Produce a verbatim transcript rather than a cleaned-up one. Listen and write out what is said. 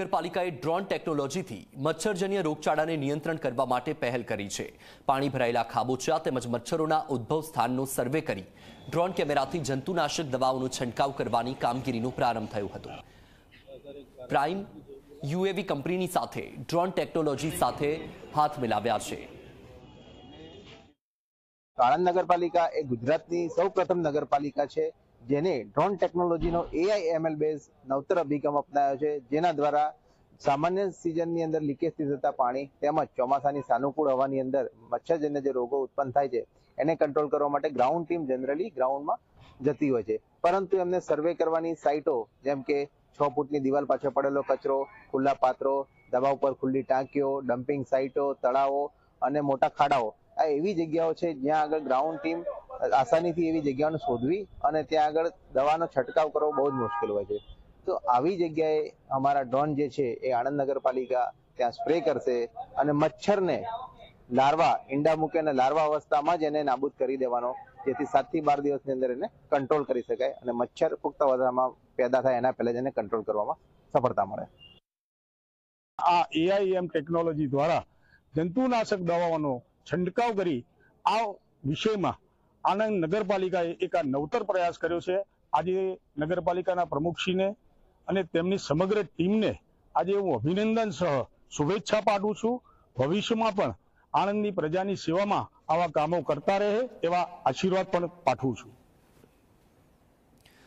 નગરપાલિકાએ drone ટેકનોલોજીથી મચ્છરજન્ય રોગચાળાને નિયંત્રણ કરવા માટે પહેલ કરી છે। પાણી ભરાયેલા ખાબોચિયા તેમજ મચ્છરોના ઉદ્ભવ સ્થાનનો સર્વે કરી ડ્રોન કેમેરાથી જંતુનાશક દવાઓનો છંટકાવ કરવાની કામગીરીનો પ્રારંભ થયો હતો। પ્રાઇમ યુએવી કંપનીની સાથે ડ્રોન ટેકનોલોજી સાથે હાથ મિલાવ્યા છે। આણંદ નગરપાલિકા એ ગુજરાતની સૌપ્રથમ નગરપાલિકા છે જેને ડ્રોન ટેકનોલોજીનો એઆઈ એમએલ બેઝ નવતર અભિગમ અપનાવ્યો છે, જેના દ્વારા સામાન્ય સિઝનની અંદર લીકેજથી થતા પાણી તેમજ ચોમાસાની સાનુકૂળ હવાની અંદર મચ્છરજન્ય જે રોગો ઉત્પન્ન થાય છે એને કંટ્રોલ કરવા માટે ગ્રાઉન્ડ ટીમ જનરલી ગ્રાઉન્ડમાં જતી હોય છે, પરંતુ એમને સર્વે કરવાની સાઇટો જેમ કે છ ફૂટની દિવાલ પાછળ પડેલો કચરો, ખુલ્લા પાત્રો, દવા ઉપર ખુલ્લી ટાંકીઓ, ડમ્પિંગ સાઇટો, તળાવો અને મોટા ખાડાઓ આ એવી જગ્યાઓ છે જ્યાં આગળ ગ્રાઉન્ડ ટીમ આસાનીથી એવી જગ્યાઓને શોધવી અને ત્યાં આગળ દવાનો છંટકાવ કરવો બહુ જ મુશ્કેલ હોય છે। તો આવી જગ્યાએ અમારા ડ્રોન જે છે એ આણંદ નગરપાલિકા ત્યાં સ્પ્રે કરશે અને મચ્છરને લાર્વા ઈંડા મૂકે અને લાર્વા અવસ્થામાં જ એને નાબૂદ કરી દેવાનો, જેથી સાત થી બાર દિવસની અંદર એને કંટ્રોલ કરી શકાય અને મચ્છર પુખ્ત અવસ્થામાં પેદા થાય એના પહેલા જ એને કંટ્રોલ કરવામાં સફળતા મળે। આ એઆઈએમ ટેકનોલોજી દ્વારા જંતુનાશક દવાઓનો છંટકાવ કરી આ વિષયમાં આણંદ નગરપાલિકાએ એક આ નવતર પ્રયાસ કર્યો છે। આજે નગરપાલિકાના પ્રમુખશ્રીને અને તેમની સમગ્ર ટીમને આજે હું અભિનંદન સહ શુભેચ્છા પાઠવું છું। ભવિષ્યમાં પણ આણંદની પ્રજાની સેવામાં આવા કામો કરતા રહે એવા આશીર્વાદ પણ પાઠવું છું।